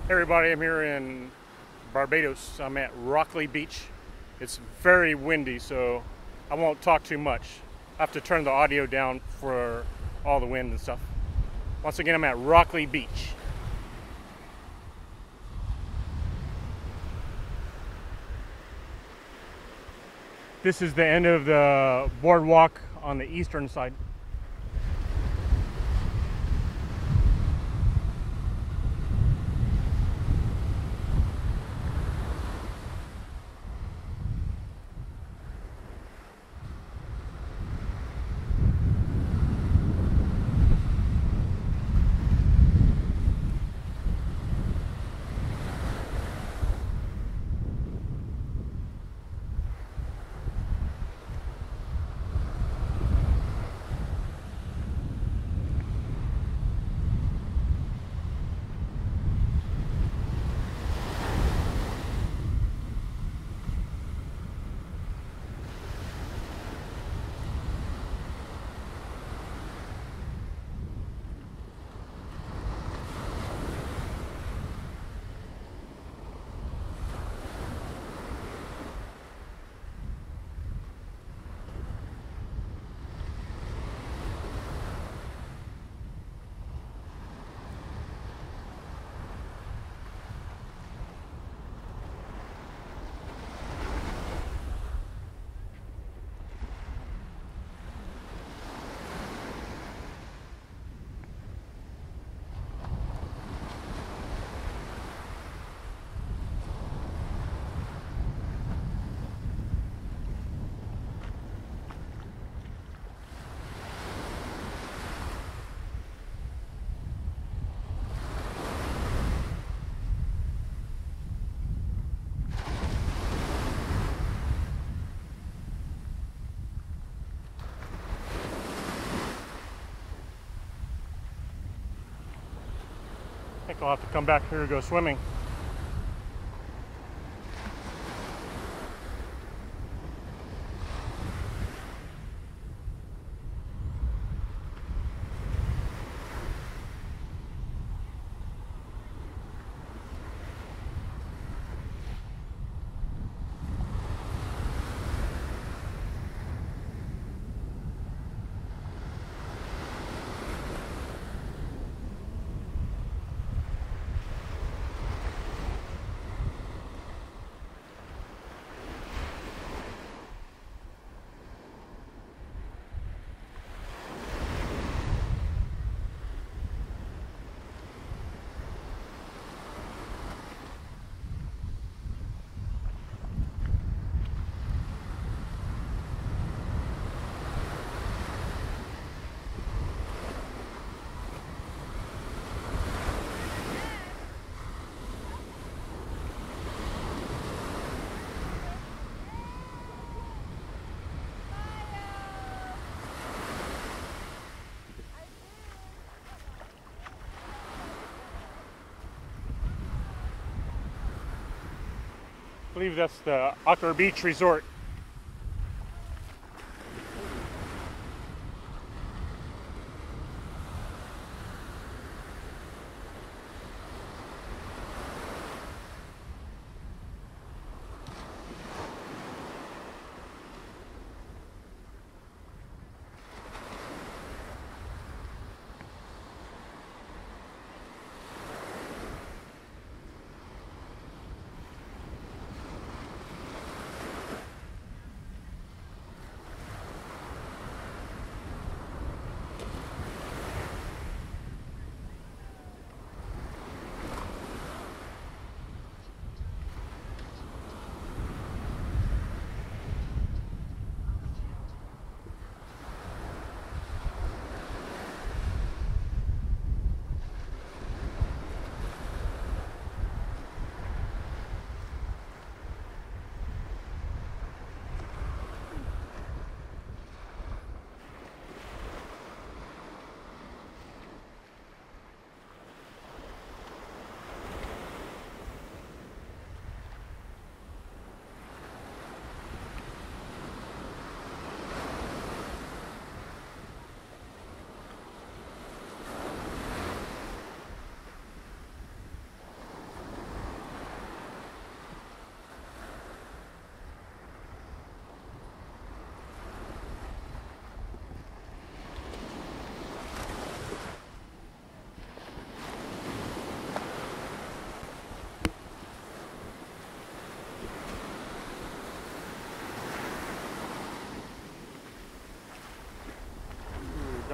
Hey everybody, I'm here in Barbados. I'm at Rockley Beach. It's very windy, so I won't talk too much. I have to turn the audio down for all the wind and stuff. Once again, I'm at Rockley Beach. This is the end of the boardwalk on the eastern side. I think I'll have to come back here to go swimming. I believe that's the Rockley Beach Resort.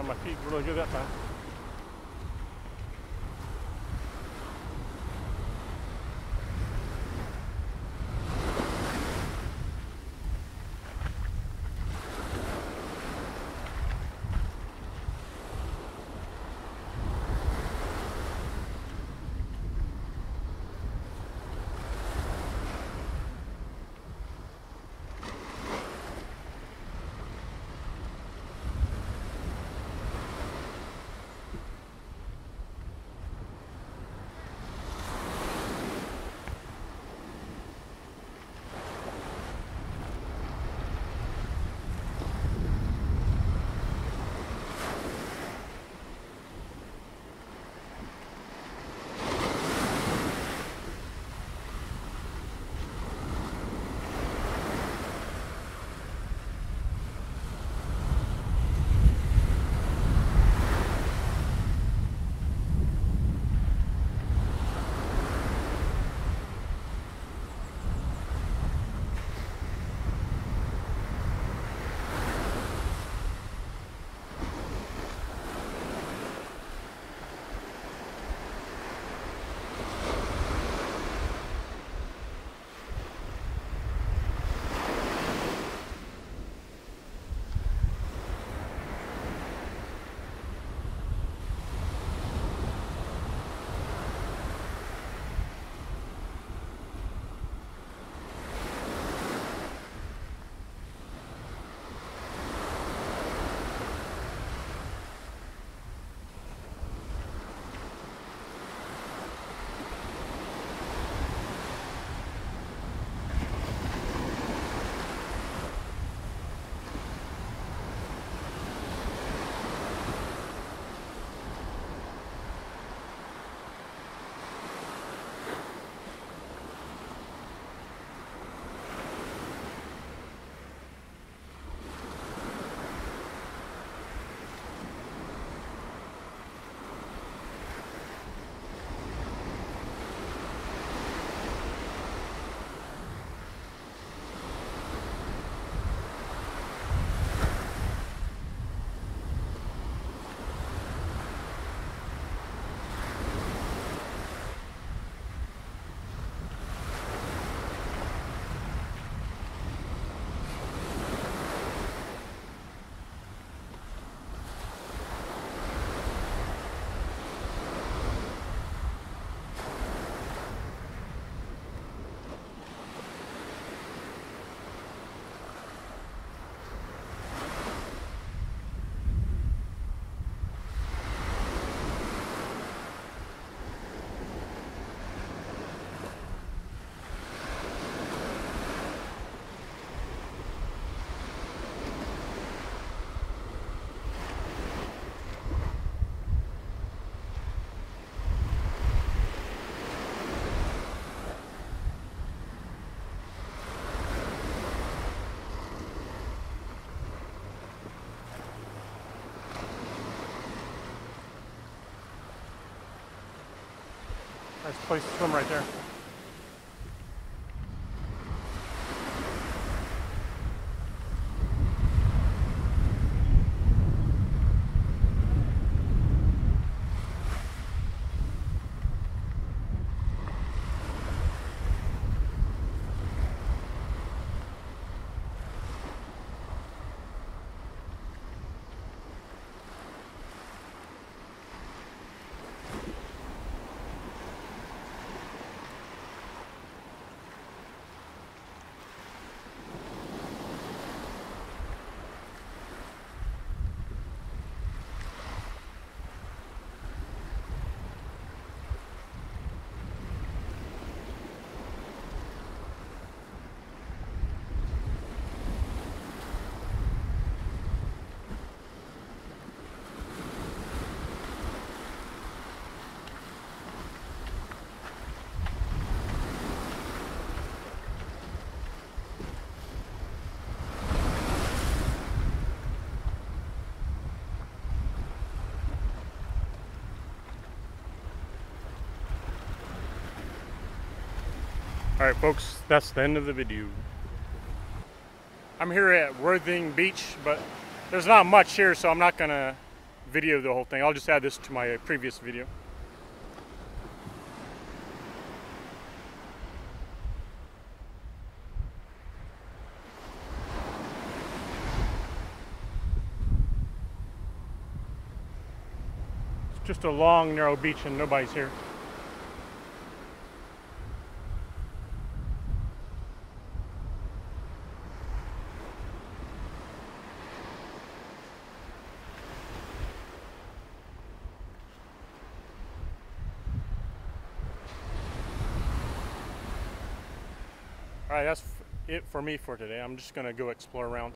my feet really good that time. Nice place to swim right there. Alright folks, that's the end of the video. I'm here at Worthing Beach, but there's not much here, so I'm not gonna video the whole thing. I'll just add this to my previous video. It's just a long, narrow beach and nobody's here. All right, that's it for me for today. I'm just gonna go explore around.